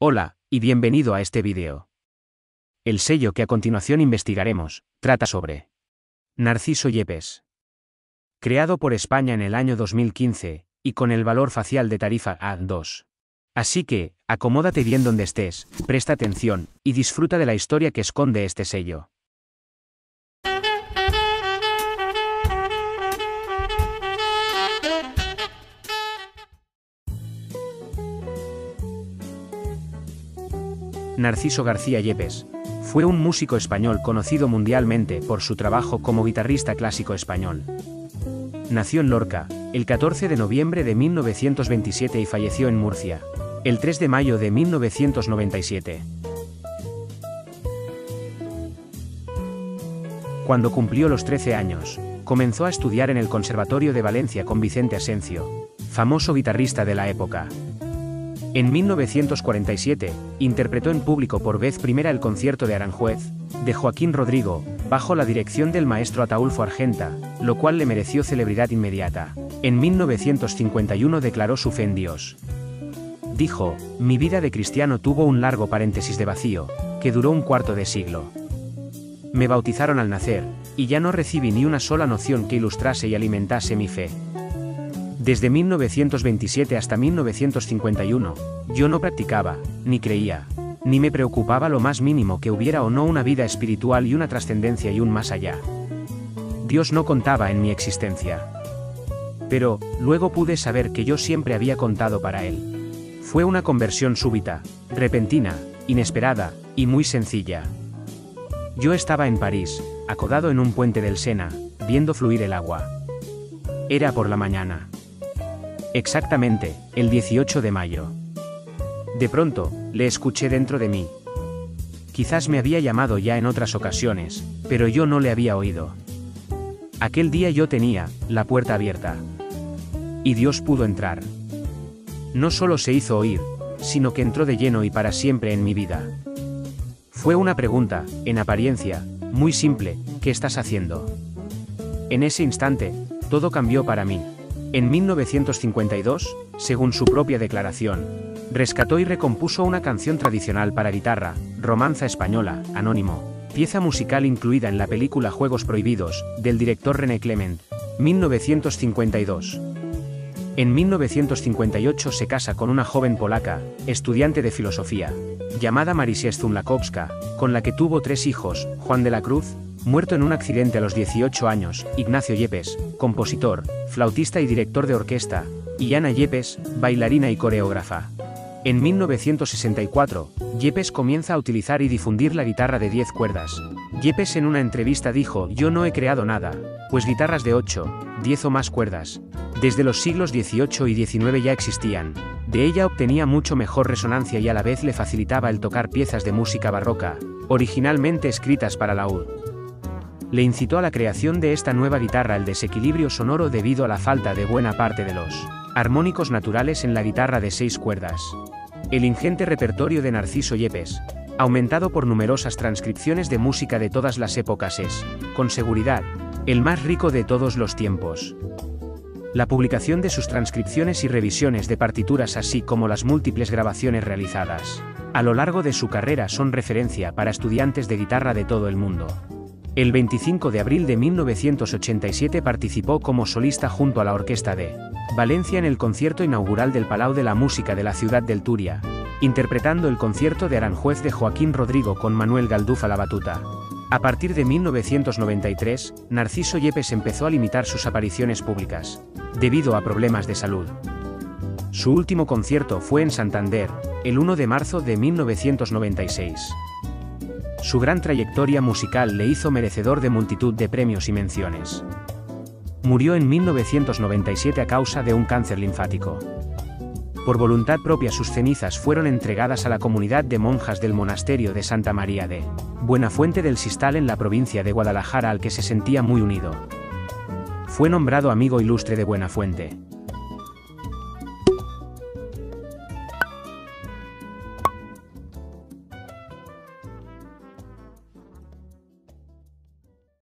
Hola, y bienvenido a este vídeo. El sello que a continuación investigaremos, trata sobre Narciso Yepes. Creado por España en el año 2015, y con el valor facial de tarifa A2. Así que, acomódate bien donde estés, presta atención, y disfruta de la historia que esconde este sello. Narciso García Yepes fue un músico español conocido mundialmente por su trabajo como guitarrista clásico español. Nació en Lorca, el 14 de noviembre de 1927 y falleció en Murcia, el 3 de mayo de 1997. Cuando cumplió los 13 años, comenzó a estudiar en el Conservatorio de Valencia con Vicente Asencio, famoso guitarrista de la época. En 1947, interpretó en público por vez primera el concierto de Aranjuez, de Joaquín Rodrigo, bajo la dirección del maestro Ataúlfo Argenta, lo cual le mereció celebridad inmediata. En 1951 declaró su fe en Dios. Dijo: "Mi vida de cristiano tuvo un largo paréntesis de vacío, que duró un cuarto de siglo. Me bautizaron al nacer, y ya no recibí ni una sola noción que ilustrase y alimentase mi fe. Desde 1927 hasta 1951, yo no practicaba, ni creía, ni me preocupaba lo más mínimo que hubiera o no una vida espiritual y una trascendencia y un más allá. Dios no contaba en mi existencia. Pero, luego pude saber que yo siempre había contado para Él. Fue una conversión súbita, repentina, inesperada, y muy sencilla. Yo estaba en París, acodado en un puente del Sena, viendo fluir el agua. Era por la mañana. Exactamente, el 18 de mayo. De pronto, le escuché dentro de mí. Quizás me había llamado ya en otras ocasiones, pero yo no le había oído. Aquel día yo tenía la puerta abierta. Y Dios pudo entrar. No solo se hizo oír, sino que entró de lleno y para siempre en mi vida. Fue una pregunta, en apariencia, muy simple: ¿qué estás haciendo? En ese instante, todo cambió para mí. En 1952, según su propia declaración, rescató y recompuso una canción tradicional para guitarra, Romanza Española, Anónimo, pieza musical incluida en la película Juegos Prohibidos, del director René Clement, 1952. En 1958 se casa con una joven polaca, estudiante de filosofía, llamada Marysia Zunlakowska, con la que tuvo 3 hijos: Juan de la Cruz, muerto en un accidente a los 18 años, Ignacio Yepes, compositor, flautista y director de orquesta, y Ana Yepes, bailarina y coreógrafa. En 1964, Yepes comienza a utilizar y difundir la guitarra de 10 cuerdas. Yepes en una entrevista dijo: "Yo no he creado nada, pues guitarras de 8, 10 o más cuerdas, desde los siglos XVIII y XIX ya existían. De ella obtenía mucho mejor resonancia y a la vez le facilitaba el tocar piezas de música barroca, originalmente escritas para laúd". Le incitó a la creación de esta nueva guitarra el desequilibrio sonoro debido a la falta de buena parte de los armónicos naturales en la guitarra de 6 cuerdas. El ingente repertorio de Narciso Yepes, aumentado por numerosas transcripciones de música de todas las épocas, es, con seguridad, el más rico de todos los tiempos. La publicación de sus transcripciones y revisiones de partituras, así como las múltiples grabaciones realizadas a lo largo de su carrera, son referencia para estudiantes de guitarra de todo el mundo. El 25 de abril de 1987 participó como solista junto a la Orquesta de Valencia en el concierto inaugural del Palau de la Música de la ciudad del Túria, interpretando el concierto de Aranjuez de Joaquín Rodrigo con Manuel Galdús a la batuta. A partir de 1993, Narciso Yepes empezó a limitar sus apariciones públicas, debido a problemas de salud. Su último concierto fue en Santander, el 1 de marzo de 1996. Su gran trayectoria musical le hizo merecedor de multitud de premios y menciones. Murió en 1997 a causa de un cáncer linfático. Por voluntad propia sus cenizas fueron entregadas a la comunidad de monjas del monasterio de Santa María de Buenafuente del Sistal en la provincia de Guadalajara, al que se sentía muy unido. Fue nombrado amigo ilustre de Buenafuente.